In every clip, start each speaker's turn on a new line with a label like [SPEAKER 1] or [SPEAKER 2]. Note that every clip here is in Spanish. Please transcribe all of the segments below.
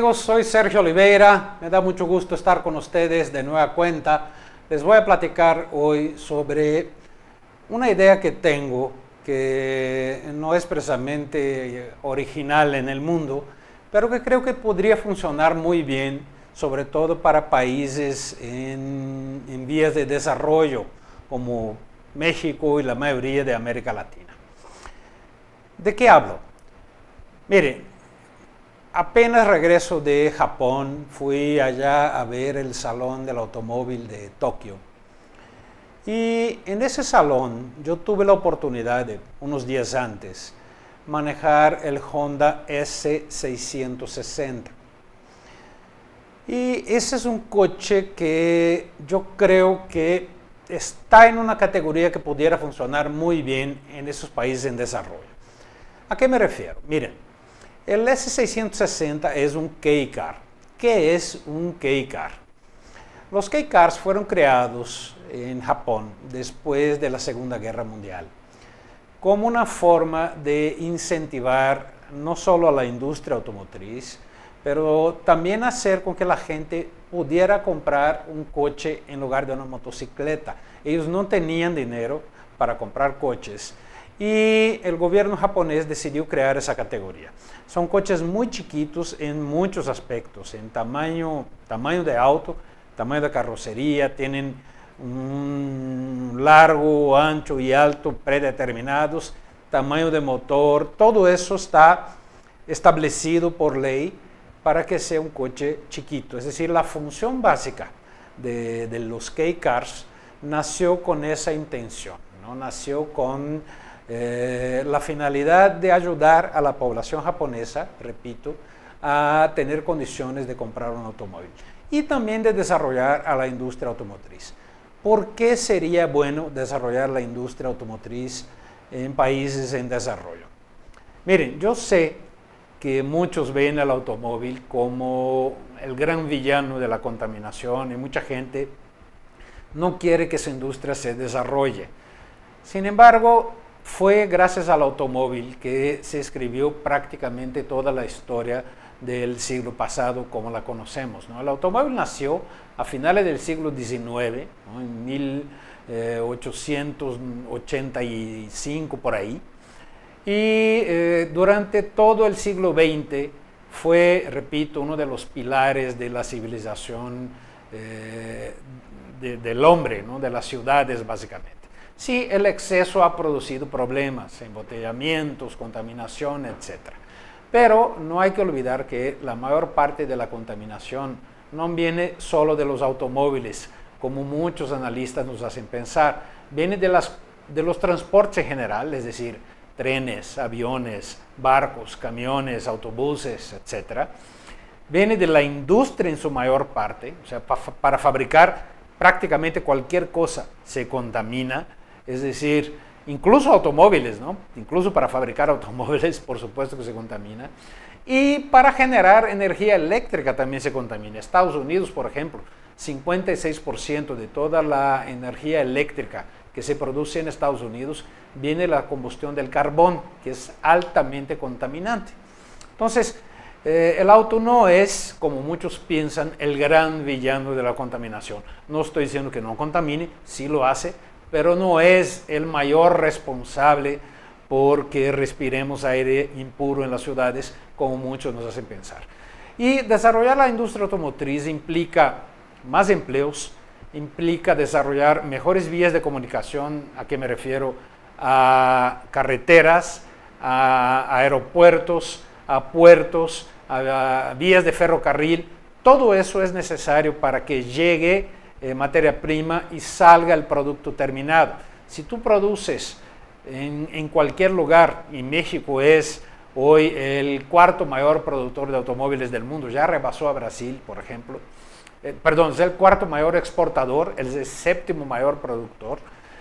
[SPEAKER 1] amigos? Soy Sergio Oliveira, me da mucho gusto estar con ustedes de nueva cuenta. Les voy a platicar hoy sobre una idea que tengo que no es precisamente original en el mundo, pero que creo que podría funcionar muy bien, sobre todo para países en vías de desarrollo, como México y la mayoría de América Latina. ¿De qué hablo? Mire, apenas regreso de Japón, fui allá a ver el Salón del Automóvil de Tokio. Y en ese salón yo tuve la oportunidad de, unos días antes, manejar el Honda S660. Y ese es un coche que yo creo que está en una categoría que pudiera funcionar muy bien en esos países en desarrollo. ¿A qué me refiero? Miren, el S660 es un kei car. ¿Qué es un kei car? Los kei cars fueron creados en Japón después de la Segunda Guerra Mundial como una forma de incentivar no solo a la industria automotriz, pero también hacer con que la gente pudiera comprar un coche en lugar de una motocicleta. Ellos no tenían dinero para comprar coches y el gobierno japonés decidió crear esa categoría. Son coches muy chiquitos en muchos aspectos, en tamaño de auto, tamaño de carrocería, tienen un largo, ancho y alto predeterminados, tamaño de motor, todo eso está establecido por ley para que sea un coche chiquito. Es decir, la función básica de los kei cars nació con esa intención, ¿no? Nació con la finalidad de ayudar a la población japonesa, repito, a tener condiciones de comprar un automóvil y también de desarrollar a la industria automotriz. ¿Por qué sería bueno desarrollar la industria automotriz en países en desarrollo? Miren, yo sé que muchos ven al automóvil como el gran villano de la contaminación y mucha gente no quiere que esa industria se desarrolle. Sin embargo, fue gracias al automóvil que se escribió prácticamente toda la historia del siglo pasado como la conocemos, ¿no? El automóvil nació a finales del siglo XIX, ¿no? En 1885 por ahí, y durante todo el siglo XX fue, repito, uno de los pilares de la civilización del hombre, ¿no? De las ciudades básicamente. Sí, el exceso ha producido problemas, embotellamientos, contaminación, etc. Pero no hay que olvidar que la mayor parte de la contaminación no viene solo de los automóviles, como muchos analistas nos hacen pensar. Viene de los transportes en general, es decir, trenes, aviones, barcos, camiones, autobuses, etc. Viene de la industria en su mayor parte, o sea, para fabricar prácticamente cualquier cosa se contamina. Es decir, incluso automóviles, ¿no? Incluso para fabricar automóviles, por supuesto que se contamina. Y para generar energía eléctrica también se contamina. Estados Unidos, por ejemplo, 56% de toda la energía eléctrica que se produce en Estados Unidos viene de la combustión del carbón, que es altamente contaminante. Entonces, el auto no es, como muchos piensan, el gran villano de la contaminación. No estoy diciendo que no contamine, sí lo hace, pero no es el mayor responsable porque respiremos aire impuro en las ciudades, como muchos nos hacen pensar. Y desarrollar la industria automotriz implica más empleos, implica desarrollar mejores vías de comunicación. ¿A qué me refiero? A carreteras, a aeropuertos, a puertos, a vías de ferrocarril. Todo eso es necesario para que llegue materia prima y salga el producto terminado. Si tú produces en cualquier lugar, y México es hoy el cuarto mayor productor de automóviles del mundo, ya rebasó a Brasil, por ejemplo, perdón, es el cuarto mayor exportador, es el séptimo mayor productor,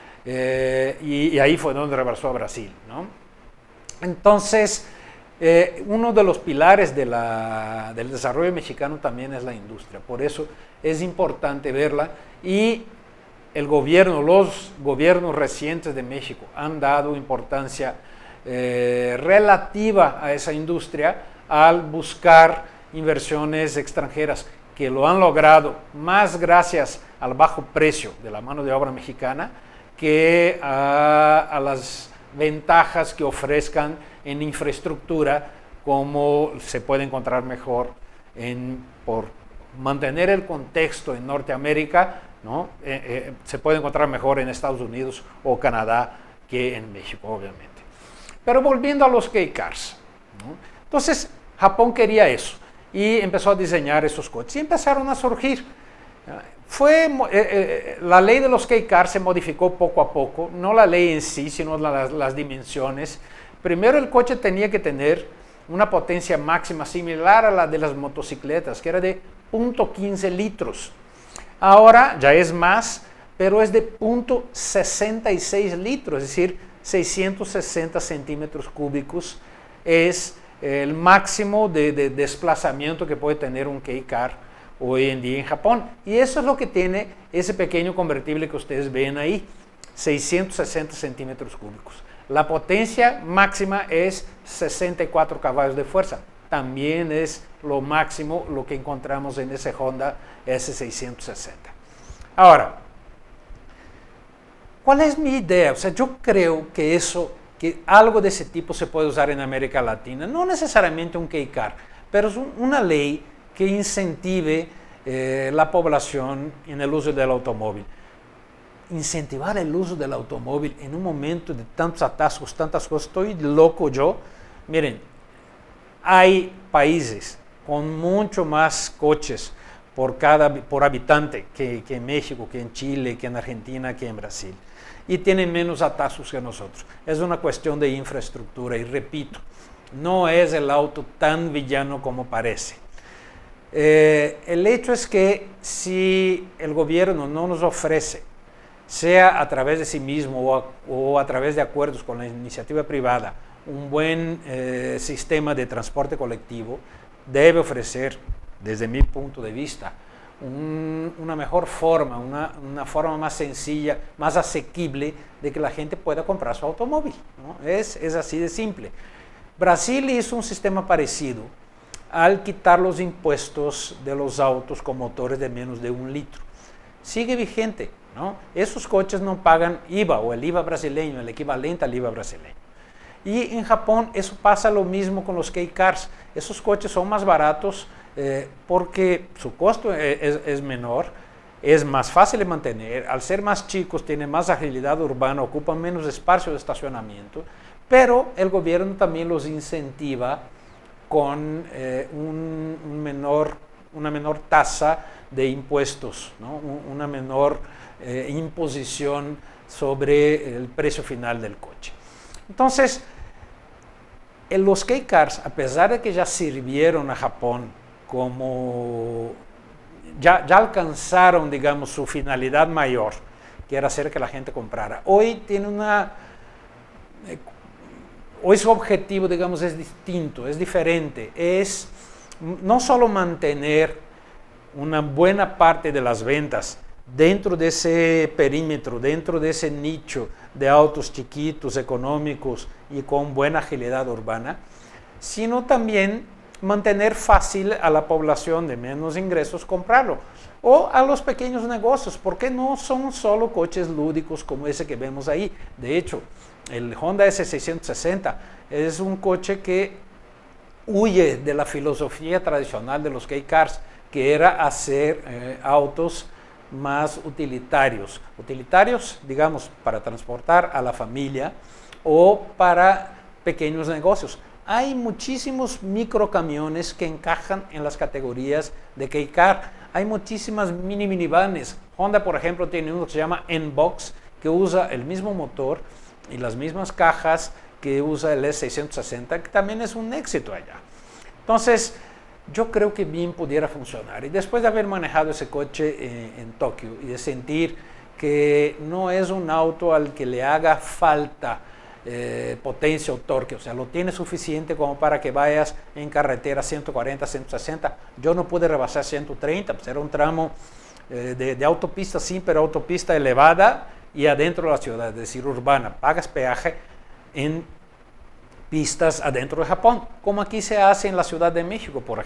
[SPEAKER 1] y ahí fue donde rebasó a Brasil, ¿no? Entonces, uno de los pilares del desarrollo mexicano también es la industria, por eso es importante verla, y el gobierno, los gobiernos recientes de México han dado importancia relativa a esa industria al buscar inversiones extranjeras que lo han logrado más gracias al bajo precio de la mano de obra mexicana que a las ventajas que ofrezcan en infraestructura, como se puede encontrar mejor por mantener el contexto en Norteamérica, ¿no? Se puede encontrar mejor en Estados Unidos o Canadá que en México, obviamente. Pero volviendo a los K-Cars, ¿no? Entonces Japón quería eso y empezó a diseñar esos coches y empezaron a surgir. La ley de los K-Cars se modificó poco a poco, no la ley en sí, sino las dimensiones. Primero el coche tenía que tener una potencia máxima similar a la de las motocicletas, que era de 0.15 litros. Ahora ya es más, pero es de 0.66 litros, es decir, 660 centímetros cúbicos es el máximo de desplazamiento que puede tener un K-Car hoy en día en Japón. Y eso es lo que tiene ese pequeño convertible que ustedes ven ahí, 660 centímetros cúbicos. La potencia máxima es 64 caballos de fuerza. También es lo máximo lo que encontramos en ese Honda S660. Ahora, ¿cuál es mi idea? O sea, yo creo que algo de ese tipo se puede usar en América Latina. No necesariamente un K-Car, pero es una ley que incentive la población en el uso del automóvil. Incentivar el uso del automóvil en un momento de tantos atascos, tantas cosas, estoy loco yo. Miren, hay países con mucho más coches por habitante que en México, que en Chile, que en Argentina, que en Brasil. Y tienen menos atascos que nosotros. Es una cuestión de infraestructura y repito, no es el auto tan villano como parece. El hecho es que si el gobierno no nos ofrece, sea a través de sí mismo o a través de acuerdos con la iniciativa privada, un buen sistema de transporte colectivo, debe ofrecer, desde mi punto de vista, una mejor forma, una forma más sencilla, más asequible de que la gente pueda comprar su automóvil, ¿no? Es así de simple. Brasil hizo un sistema parecido al quitar los impuestos de los autos con motores de menos de 1 litro. Sigue vigente, ¿no? Esos coches no pagan IVA o el IVA brasileño, el equivalente al IVA brasileño. Y en Japón eso pasa lo mismo con los K-Cars. Esos coches son más baratos porque su costo es menor, es más fácil de mantener, al ser más chicos tienen más agilidad urbana, ocupan menos espacio de estacionamiento, pero el gobierno también los incentiva con una menor tasa de impuestos, ¿no? Una menor imposición sobre el precio final del coche. Entonces, los K-Cars, a pesar de que ya sirvieron a Japón como ya alcanzaron, digamos, su finalidad mayor, que era hacer que la gente comprara, hoy su objetivo, digamos, es distinto, es diferente, es no solo mantener una buena parte de las ventas dentro de ese perímetro, dentro de ese nicho de autos chiquitos, económicos y con buena agilidad urbana, sino también mantener fácil a la población de menos ingresos comprarlo, o a los pequeños negocios, porque no son solo coches lúdicos como ese que vemos ahí. De hecho, el Honda S660 es un coche que huye de la filosofía tradicional de los K-Cars, que era hacer autos más utilitarios, digamos, para transportar a la familia o para pequeños negocios. Hay muchísimos microcamiones que encajan en las categorías de K-Car. Hay muchísimas minivanes. Honda, por ejemplo, tiene uno que se llama N-Box, que usa el mismo motor y las mismas cajas que usa el S660, que también es un éxito allá. Entonces, yo creo que bien pudiera funcionar. Y después de haber manejado ese coche en Tokio y de sentir que no es un auto al que le haga falta potencia o torque, o sea, lo tiene suficiente como para que vayas en carretera 140, 160. Yo no pude rebasar 130, pues era un tramo de autopista, sí, pero autopista elevada y adentro de la ciudad, es decir, urbana. Pagas peaje en pistas adentro de Japón, como aquí se hace en la Ciudad de México, por ejemplo,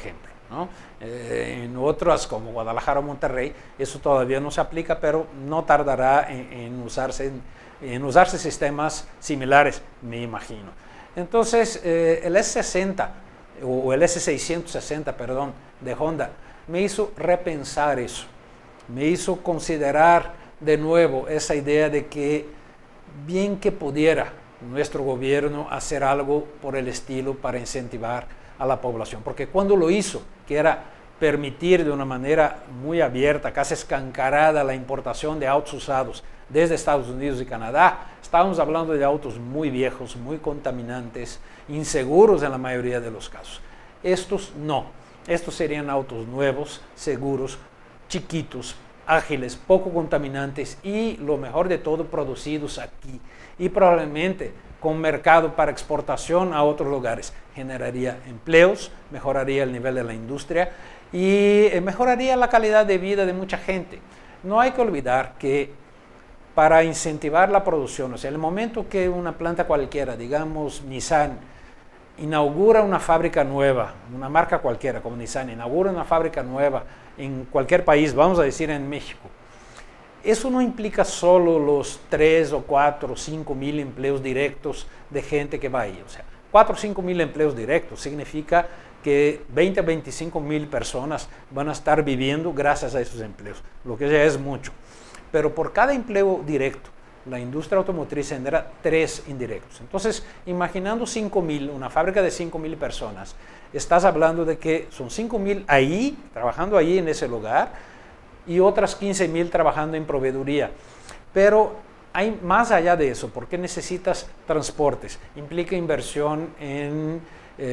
[SPEAKER 1] ¿no? En otras, como Guadalajara o Monterrey, eso todavía no se aplica, pero no tardará en usarse sistemas similares, me imagino. Entonces, el S60, o el S660, perdón, de Honda, me hizo repensar eso, me hizo considerar de nuevo esa idea de que bien que pudiera nuestro gobierno hacer algo por el estilo para incentivar a la población, porque cuando lo hizo, que era permitir de una manera muy abierta, casi escancarada, la importación de autos usados desde Estados Unidos y Canadá, estábamos hablando de autos muy viejos, muy contaminantes, inseguros en la mayoría de los casos. Estos no, estos serían autos nuevos, seguros, chiquitos, ágiles, poco contaminantes y, lo mejor de todo, producidos aquí y probablemente con mercado para exportación a otros lugares. Generaría empleos, mejoraría el nivel de la industria y mejoraría la calidad de vida de mucha gente. No hay que olvidar que para incentivar la producción, o sea, el momento que una planta cualquiera, digamos Nissan, inaugura una fábrica nueva, una marca cualquiera como Nissan, inaugura una fábrica nueva en cualquier país, vamos a decir en México, eso no implica solo los 3 o 4 o 5 mil empleos directos de gente que va ahí. O sea, 4 o 5 mil empleos directos significa que 20 a 25 mil personas van a estar viviendo gracias a esos empleos, lo que ya es mucho. Pero por cada empleo directo, la industria automotriz genera 3 indirectos. Entonces, imaginando 5 mil, una fábrica de 5 mil personas, estás hablando de que son 5 mil ahí, trabajando ahí en ese lugar, y otras 15 mil trabajando en proveeduría. Pero hay más allá de eso, porque necesitas transportes, implica inversión en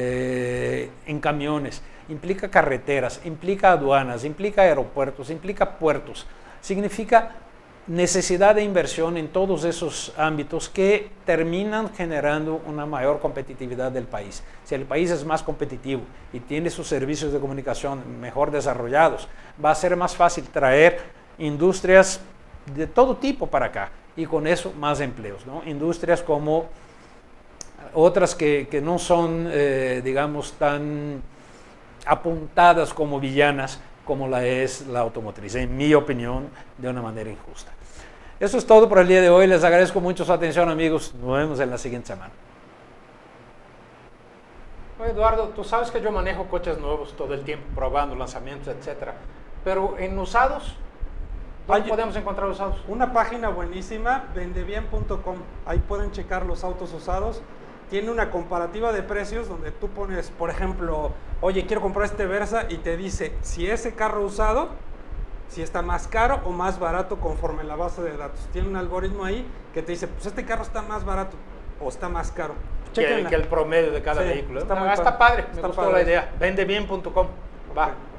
[SPEAKER 1] camiones, implica carreteras, implica aduanas, implica aeropuertos, implica puertos, significa necesidad de inversión en todos esos ámbitos que terminan generando una mayor competitividad del país. Si el país es más competitivo y tiene sus servicios de comunicación mejor desarrollados, va a ser más fácil traer industrias de todo tipo para acá y con eso más empleos, ¿no? Industrias como otras que no son, digamos, tan apuntadas como villanas como la es la automotriz, en mi opinión, de una manera injusta. Eso es todo por el día de hoy. Les agradezco mucho su atención, amigos. Nos vemos en la siguiente semana.
[SPEAKER 2] Oye, Eduardo, tú sabes que yo manejo coches nuevos todo el tiempo, probando lanzamientos, etcétera. Pero en usados, ¿dónde podemos encontrar usados?
[SPEAKER 3] Una página buenísima, vendebien.com. Ahí pueden checar los autos usados. Tiene una comparativa de precios donde tú pones, por ejemplo, oye, quiero comprar este Versa y te dice si ese carro usado, si está más caro o más barato conforme la base de datos. Tiene un algoritmo ahí que te dice, pues este carro está más barato o está más caro.
[SPEAKER 2] Que el promedio de cada vehículo. Está padre, me gustó la idea. Vendebien.com. Va. Okay.